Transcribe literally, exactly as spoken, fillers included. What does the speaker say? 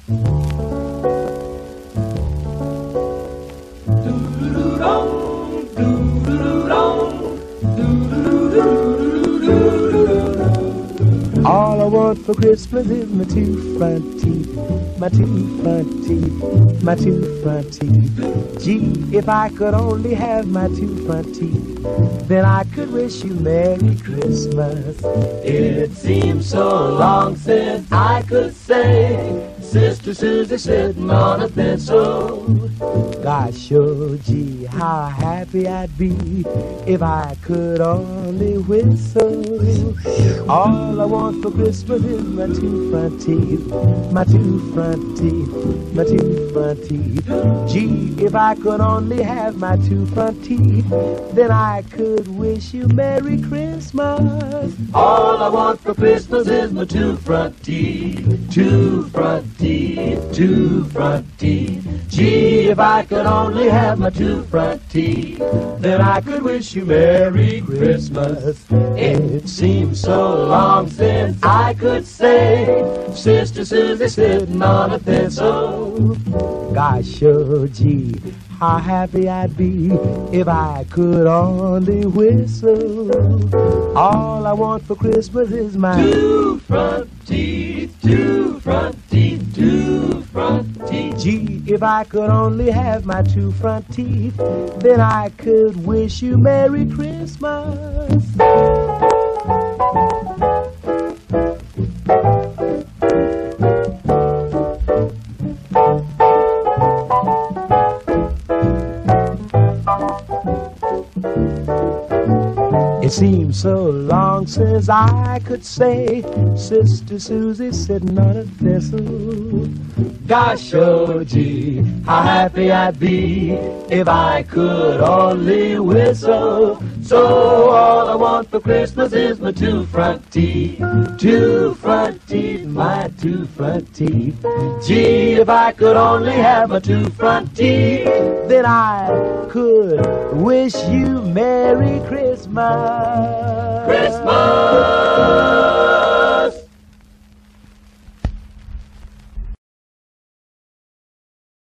All I want for Christmas is my two front teeth, my two front teeth, my two front teeth. Gee, if I could only have my two front teeth, then I could wish you Merry Christmas. It seems so long since I could say Sister Susie sitting on a thistle. Gosh, oh gee, how happy I'd be if I could only whistle. All I want for Christmas is my two front teeth, my two front teeth, my two front teeth. Gee, if I could only have my two front teeth, then I could wish you Merry Christmas. All I want for Christmas is my two front teeth, two front teeth, two front teeth. Gee, if I could only have my two front teeth, then I could wish you Merry Christmas. It seems so long since I could say Sister Susie sitting on a thistle. Gosh, oh gee, how happy I'd be if I could only whistle. All I want for Christmas is my two front teeth, two front teeth, two front teeth. Gee, if I could only have my two front teeth, then I could wish you Merry Christmas. It seems so long since I could say Sister Susie sitting on a thistle. Gosh, oh gee, how happy I'd be if I could only whistle. So all I want for Christmas is my two front teeth, two front teeth, my two front teeth. Gee, if I could only have my two front teeth, then I could wish you Merry Christmas. Christmas!